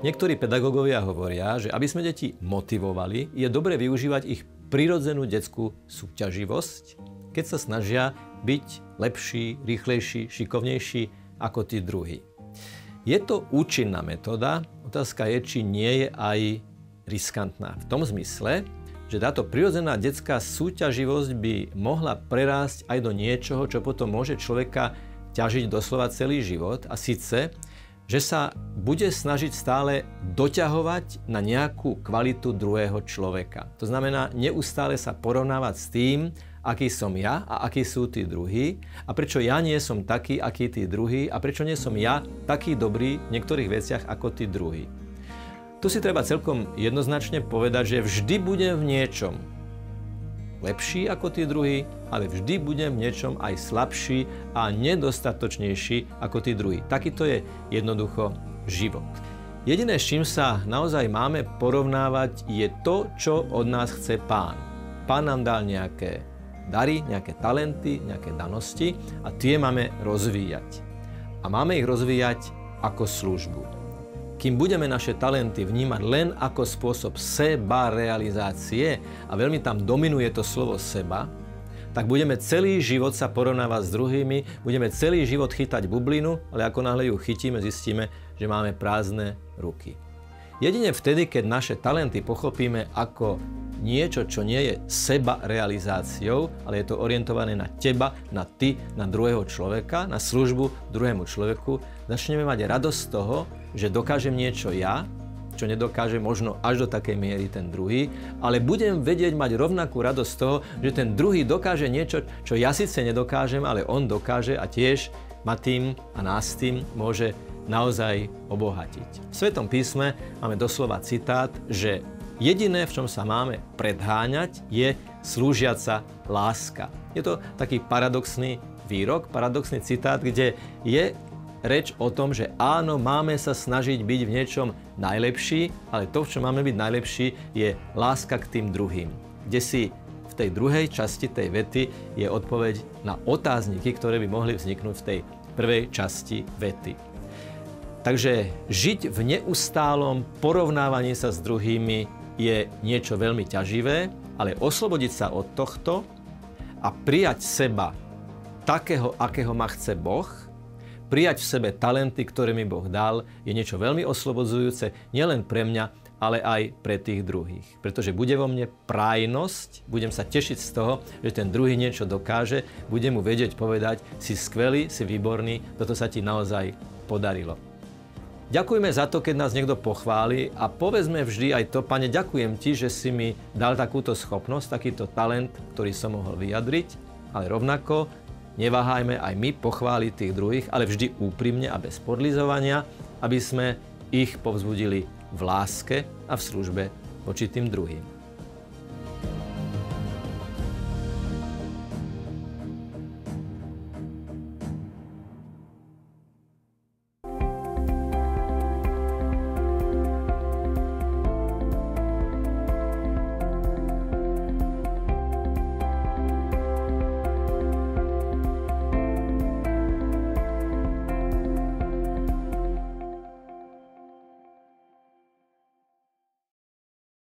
Niektorí pedagógovia hovoria, že aby sme deti motivovali, je dobre využívať ich prirodzenú detskú súťaživosť, keď sa snažia byť lepší, rýchlejší, šikovnejší ako tí druhí. Je to účinná metóda, otázka je, či nie je aj riskantná. V tom zmysle, že táto prirodzená detská súťaživosť by mohla prerásť aj do niečoho, čo potom môže človeka ťažiť doslova celý život, a síce, že sa bude snažiť stále doťahovať na nejakú kvalitu druhého človeka. To znamená, neustále sa porovnávať s tým, aký som ja a akí sú tí druhí, a prečo ja nie som taký, aký tí druhí, a prečo nie som ja taký dobrý v niektorých veciach ako tí druhí. Tu si treba celkom jednoznačne povedať, že vždy budem v niečom lepší ako tí druhí, ale vždy budem v niečom aj slabší a nedostatočnejší ako tí druhí. Takýto je jednoducho život. Jediné, s čím sa naozaj máme porovnávať, je to, čo od nás chce Pán. Pán nám dal nejaké dary, nejaké talenty, nejaké danosti a tie máme rozvíjať. A máme ich rozvíjať ako službu. Kým budeme naše talenty vnímať len ako spôsob sebarealizácie, a veľmi tam dominuje to slovo seba, tak budeme celý život sa porovnávať s druhými, budeme celý život chytať bublinu, ale ako náhle ju chytíme, zistíme, že máme prázdne ruky. Jedine vtedy, keď naše talenty pochopíme ako niečo, čo nie je sebarealizáciou, ale je to orientované na teba, na ty, na druhého človeka, na službu druhému človeku, začneme mať radosť z toho, že dokážem niečo ja, čo nedokáže možno až do takej miery ten druhý, ale budem vedieť mať rovnakú radosť z toho, že ten druhý dokáže niečo, čo ja síce nedokážem, ale on dokáže, a tiež ma tým a nás tým môže naozaj obohatiť. V Svetom písme máme doslova citát, že jediné, v čom sa máme predháňať, je slúžiaca láska. Je to taký paradoxný výrok, paradoxný citát, kde je reč o tom, že áno, máme sa snažiť byť v niečom najlepší, ale to, v čom máme byť najlepší, je láska k tým druhým. Kde si v tej druhej časti tej vety je odpoveď na otázniky, ktoré by mohli vzniknúť v tej prvej časti vety. Takže žiť v neustálom porovnávaní sa s druhými je niečo veľmi ťaživé, ale oslobodiť sa od tohto a prijať seba takého, akého ma chce Boh, prijať v sebe talenty, ktoré mi Boh dal, je niečo veľmi oslobodzujúce nielen pre mňa, ale aj pre tých druhých. Pretože bude vo mne prájnosť, budem sa tešiť z toho, že ten druhý niečo dokáže, budem mu vedieť povedať, si skvelý, si výborný, toto sa ti naozaj podarilo. Ďakujme za to, keď nás niekto pochváli, a povedzme vždy aj to: Pane, ďakujem ti, že si mi dal takúto schopnosť, takýto talent, ktorý som mohol vyjadriť, ale rovnako neváhajme aj my pochváliť tých druhých, ale vždy úprimne a bez podlizovania, aby sme ich povzbudili v láske a v službe voči tým druhým.